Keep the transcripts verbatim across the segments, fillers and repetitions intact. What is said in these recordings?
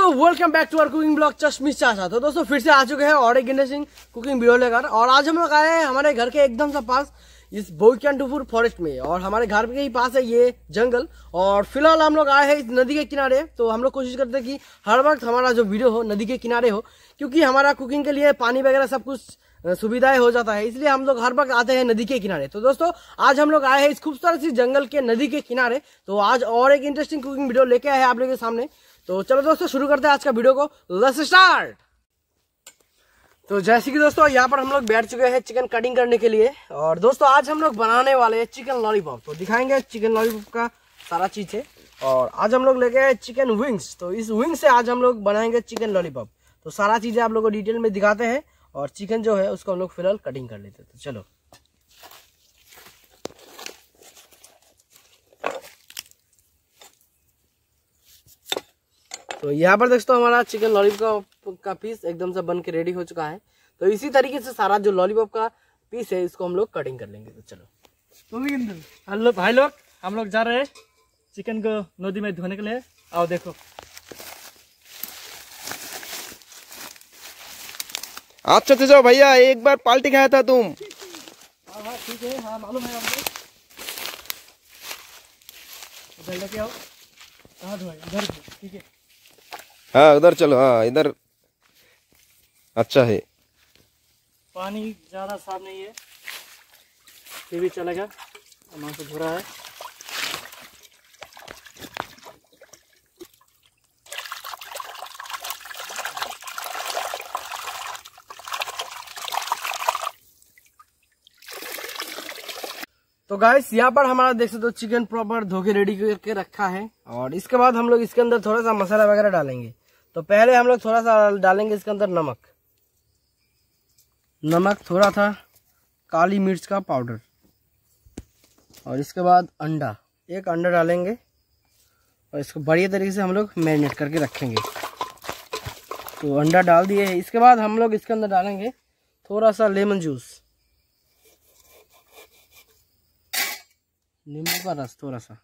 दोस्तों welcome back to our cooking blog Chashmish Chacha. तो दोस्तों फिर से आ चुके हैं और एक इंटरेस्टिंग कुकिंग वीडियो लेकर। और आज हम लोग आए हैं हमारे घर के एकदम से पास इस बोईकांडुपुर फॉरेस्ट में, और हमारे घर के ही पास है ये जंगल। और फिलहाल हम लोग आए हैं इस नदी के किनारे। तो हम लोग कोशिश करते हैं कि हर वक्त हमारा जो वीडियो हो नदी के किनारे हो, क्योंकि हमारा कुकिंग के लिए पानी वगैरह सब कुछ सुविधाएं हो जाता है, इसलिए हम लोग हर वक्त आते हैं नदी के किनारे। तो दोस्तों आज हम लोग आए हैं इस खूबसूरत सी जंगल के नदी के किनारे। तो आज और एक इंटरेस्टिंग कुकिंग वीडियो लेके आए हैं आप लोगों के सामने। तो चलो दोस्तों शुरू करते हैं आज का वीडियो को, लेट्स स्टार्ट। तो जैसे कि दोस्तों यहाँ पर हम लोग बैठ चुके हैं चिकन कटिंग करने के लिए। और दोस्तों आज हम लोग बनाने वाले हैं चिकन लॉलीपॉप। तो दिखाएंगे चिकन लॉलीपॉप का सारा चीज है। और आज हम लोग लेके आए चिकन विंग्स। तो इस विंग से आज हम लोग बनाएंगे चिकन लॉलीपॉप। तो सारा चीजें आप लोगों को डिटेल में दिखाते हैं, और चिकन जो है उसको हम लोग फिलहाल कटिंग कर लेते हैं। तो चलो तो यहाँ पर दोस्तों हमारा चिकन लॉलीपॉप का पीस एकदम से बन के रेडी हो चुका है। तो इसी तरीके से सारा जो लॉलीपॉप का पीस है इसको हम लोग कटिंग कर लेंगे। तो चलो तो हेलो भाई लोग, हम लोग जा रहे हैं चिकन को नदी में धोने के लिए। आओ देखो। अच्छा तो जाओ भैया, एक बार पाल्टी खाया था तुम। हाँ हाँ ठीक है, हाँ मालूम है हमको। इधर लेके आओ। कहाँ धोए? इधर ठीक है। हाँ उधर चलो, हाँ इधर अच्छा है। पानी ज़्यादा साफ नहीं है, फिर भी चलेगा। अमान से धो रहा है। तो गाइस यहाँ पर हमारा देख सकते हो चिकन प्रॉपर धो के रेडी करके रखा है। और इसके बाद हम लोग इसके अंदर थोड़ा सा मसाला वगैरह डालेंगे। तो पहले हम लोग थोड़ा सा डालेंगे इसके अंदर नमक नमक थोड़ा था काली मिर्च का पाउडर, और इसके बाद अंडा, एक अंडा डालेंगे। और इसको बढ़िया तरीके से हम लोग मैरिनेट करके रखेंगे। तो अंडा डाल दिए है। इसके बाद हम लोग इसके अंदर डालेंगे थोड़ा सा लेमन जूस, नींबू का रस थोड़ा सा।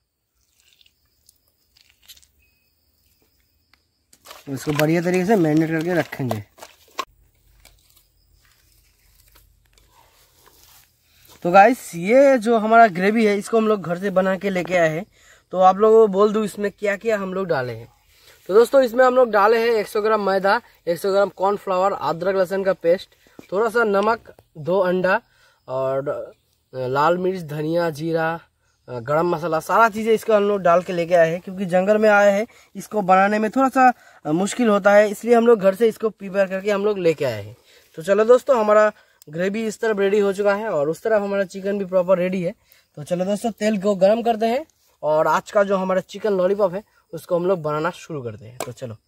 तो इसको बढ़िया तरीके से मैरिनेट करके रखेंगे। तो गाइस ये जो हमारा ग्रेवी है इसको हम लोग घर से बना के लेके आए हैं। तो आप लोगों को बोल दूं इसमें क्या क्या हम लोग डाले हैं। तो दोस्तों इसमें हम लोग डाले हैं एक सौ ग्राम मैदा, एक सौ ग्राम कॉर्नफ्लावर, अदरक लहसुन का पेस्ट, थोड़ा सा नमक, दो अंडा, और लाल मिर्च, धनिया, जीरा, गरम मसाला, सारा चीज़ें इसको हम लोग डाल के लेके आए हैं। क्योंकि जंगल में आए हैं, इसको बनाने में थोड़ा सा मुश्किल होता है, इसलिए हम लोग घर से इसको प्रिपेयर करके हम लोग लेके आए हैं। तो चलो दोस्तों हमारा ग्रेवी इस तरफ रेडी हो चुका है, और उस तरफ हमारा चिकन भी प्रॉपर रेडी है। तो चलो दोस्तों तेल को गर्म करते हैं, और आज का जो हमारा चिकन लॉलीपॉप है उसको हम लोग बनाना शुरू करते हैं। तो चलो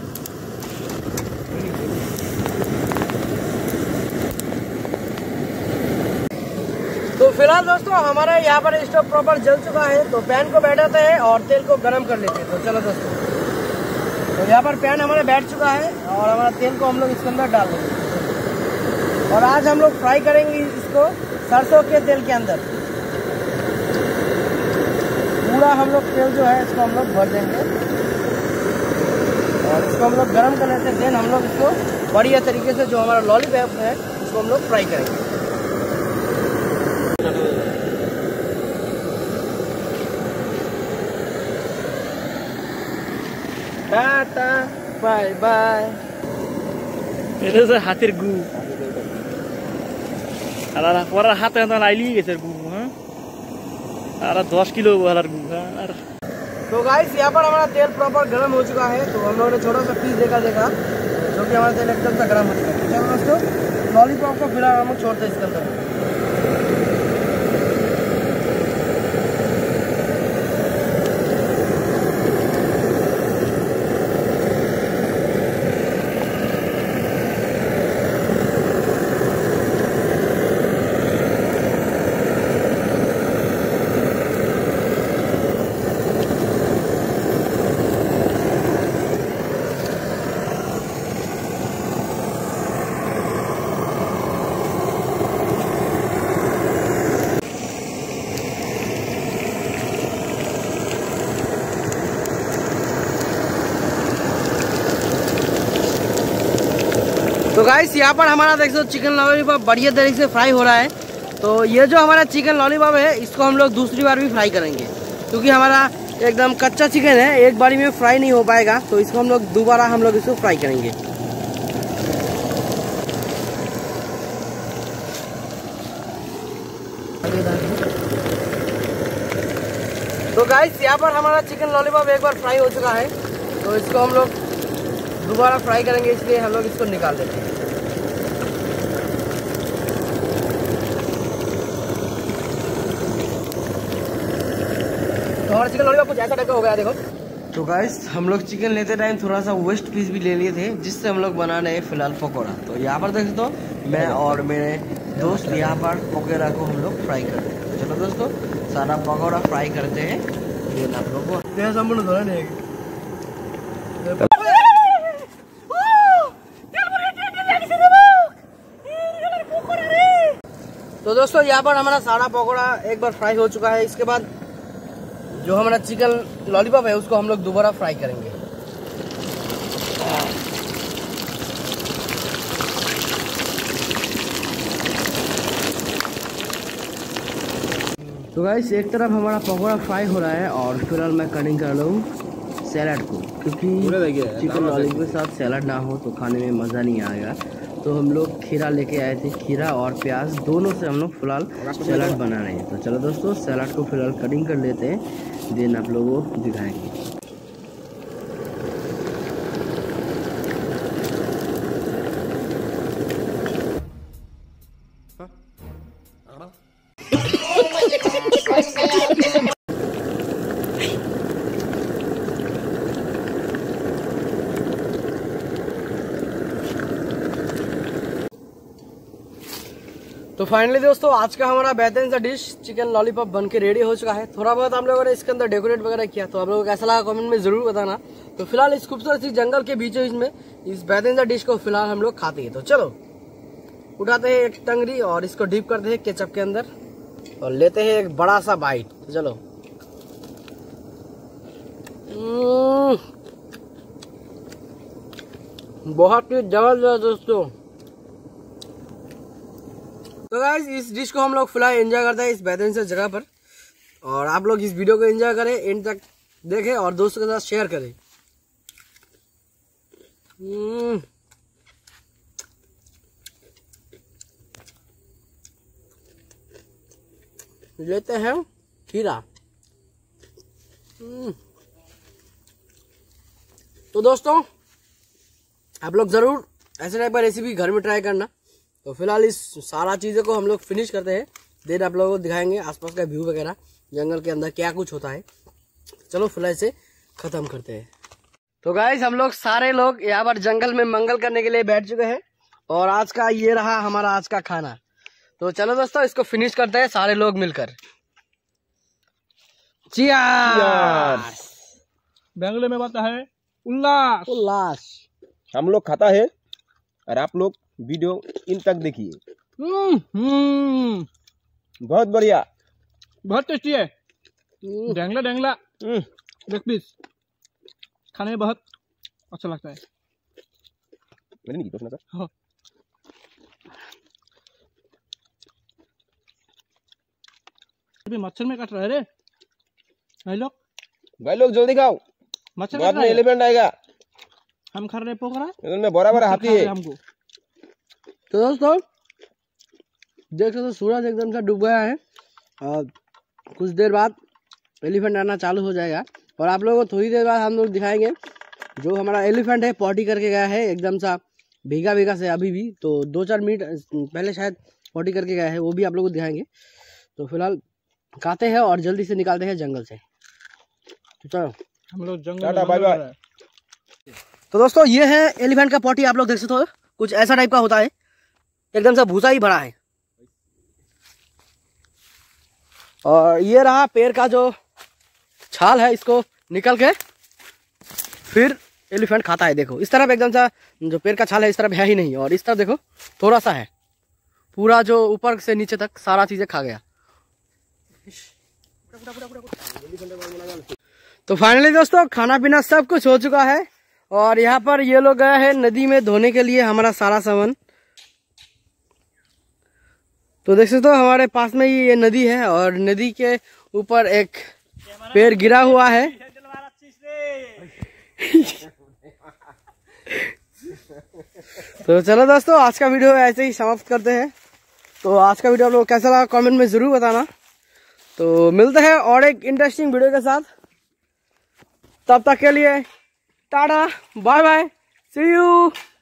तो फिलहाल दोस्तों हमारा यहाँ पर स्टोव प्रॉपर जल चुका है। तो पैन को बैठाते हैं और तेल को गरम कर लेते हैं। तो चलो दोस्तों तो यहाँ पर पैन हमारा बैठ चुका है, और हमारा तेल को हम लोग इसके अंदर डाल देंगे। और आज हम लोग फ्राई करेंगे इसको सरसों के तेल के अंदर। पूरा हम लोग तेल जो है इसको हम लोग भर देंगे, और इसको हम लोग गरम कर लेते हैं। देन हम लोग इसको बढ़िया तरीके से जो हमारा लॉलीपॉप है उसको हम लोग फ्राई करेंगे। Tata bye bye. এটা যে হাতের গু, আর পরার হাতে লাইলি গেছে গু। হ্যাঁ আর दस किलो वाला गु। और तो गाइस यहाँ पर हमारा तेल प्रॉपर गर्म हो चुका है। तो हम लोगों ने छोटा सा पीस देखा देखा जो कि हमारा तेल एकदम से गर्म हो चुका है। चलो दोस्तों लॉलीपॉप को फिलहाल हम लोग छोड़ते हैं इसके अंदर। गाइस यहाँ पर हमारा देख सकते चिकन लॉलीपॉप बढ़िया तरीके से फ्राई हो रहा है। तो ये जो हमारा चिकन लॉलीपॉप है इसको हम लोग दूसरी बार भी फ्राई करेंगे, क्योंकि हमारा एकदम कच्चा चिकन है, एक बारी में फ्राई नहीं हो पाएगा। तो इसको हम लोग दोबारा हम लोग इसको फ्राई करेंगे। तो गाइस यहाँ पर हमारा चिकन लॉलीपॉप एक बार फ्राई हो चुका है, तो इसको हम लोग दोबारा फ्राई करेंगे, इसलिए हम लोग इसको निकाल देते हैं। तो हमारा चिकन लॉलीपॉप कुछ ऐसा टाइप का हो गया देखो। तो गाइस हम लोग चिकन लेते टाइम थोड़ा सा वेस्ट पीस भी ले लिए थे, जिससे हम लोग बना रहे हैं फिलहाल पकौड़ा। तो यहाँ पर देख दो मैं और मेरे दोस्त यहाँ पर पकौड़ा को हम लोग फ्राई करते हैं। तो चलो दोस्तों सारा पकौड़ा फ्राई करते हैं। ये आप लोग को नहीं तो दोस्तों यहाँ पर हमारा सारा पकौड़ा एक बार फ्राई हो चुका है। इसके बाद जो हमारा चिकन लॉलीपॉप है उसको हम लोग दोबारा फ्राई करेंगे। तो गाइस एक तरफ हमारा पकौड़ा फ्राई हो रहा है और फिलहाल मैं कटिंग कर लूँ सैलड को, क्योंकि चिकन लॉलीपॉप के साथ सैलड ना हो तो खाने में मज़ा नहीं आएगा। तो हम लोग खीरा लेके आए थे, खीरा और प्याज दोनों से हम लोग फिलहाल सैलड बना रहे हैं। तो चलो दोस्तों सैलड को फिलहाल कटिंग कर लेते हैं, देन आप लोगों को दिखाएंगे। तो फाइनली दोस्तों आज का हमारा बेहतरीन सा डिश चिकन लॉलीपॉप बन के रेडी हो चुका है। थोड़ा बहुत हम लोगों ने इसके अंदर डेकोरेट वगैरह किया, तो आप लोगों को कैसा लगा कमेंट में जरूर बताना। तो फिलहाल इस खूबसूरत सी जंगल के बीचों बीच में इस बेहतरीन सा डिश को फिलहाल हम लोग खाते हैं। तो चलो उठाते हैं एक टंगरी और इसको डीप करते हैं केचप के अंदर और लेते हैं एक बड़ा सा बाइट। तो चलो बहुत ही जबरदस्त दोस्तों। तो गाइस इस डिश को हम लोग फिलहाल एंजॉय करते हैं इस बेहतरीन से जगह पर, और आप लोग इस वीडियो को एंजॉय करें, एंड तक देखें और दोस्तों के साथ शेयर करें। लेते हैं खीरा। तो दोस्तों आप लोग जरूर ऐसे टाइप का रेसिपी घर में ट्राई करना। तो फिलहाल इस सारा चीज़ों को हम लोग फिनिश करते हैं, देन आप लोगों को दिखाएंगे आसपास का व्यू वगैरह, जंगल के अंदर क्या कुछ होता है। चलो फिलहाल इसे खत्म करते हैं। तो गाइस हम लोग सारे लोग यहाँ पर जंगल में मंगल करने के लिए बैठ चुके हैं, और आज का ये रहा हमारा आज का खाना। तो चलो दोस्तों इसको फिनिश करते हैं सारे लोग मिलकर। चीयर्स। बंगले में बात है उल्लास उल्लास। हम लोग खाता है और आप लोग वीडियो इन तक देखिए। बहुत बढ़िया, बहुत टेस्टी है। डेंगला डेंगला लेग पीस खाने में बहुत अच्छा लगता है। मैंने नहीं किया सर। हाँ। अभी मच्छर में काट रहा है रे भाई लोग। भाई लोग जल्दी खाओ, मच्छर बाद में एलिफेंट आएगा। हम खा रहे पोखरा में बड़ा बड़ा हाथी है हमको। तो दोस्तों देख सकते हो सूरज एकदम से डूब गया है, और कुछ देर बाद एलिफेंट आना चालू हो जाएगा, और आप लोगों को थोड़ी देर बाद हम लोग दिखाएंगे जो हमारा एलिफेंट है पॉटी करके गया है एकदम सा भीगा भीगा से अभी भी। तो दो चार मिनट पहले शायद पॉटी करके गया है, वो भी आप लोगों को दिखाएंगे। तो फिलहाल खाते हैं और जल्दी से निकालते हैं जंगल से। तो चलो हम लोग जंगल में। तो दोस्तों ये है एलिफेंट का पॉटी, आप लोग देख सकते हो कुछ ऐसा टाइप का होता है, एकदम से भूसा ही भरा है। और ये रहा पेड़ का जो छाल है, इसको निकल के फिर एलिफेंट खाता है। देखो इस तरफ एकदम सा जो पेड़ का छाल है इस तरफ है ही नहीं, और इस तरफ देखो थोड़ा सा है, पूरा जो ऊपर से नीचे तक सारा चीजें खा गया। तो फाइनली दोस्तों खाना पीना सब कुछ हो चुका है, और यहाँ पर ये लोग गए हैं नदी में धोने के लिए हमारा सारा सामान। तो देख सकते हो हमारे पास में ही ये नदी है और नदी के ऊपर एक पेड़ गिरा हुआ है। तो चलो दोस्तों, आज का वीडियो ऐसे ही समाप्त करते हैं। तो आज का वीडियो आप लोगों को कैसा लगा कमेंट में जरूर बताना। तो मिलते हैं और एक इंटरेस्टिंग वीडियो के साथ, तब तक के लिए tata bye bye, see you.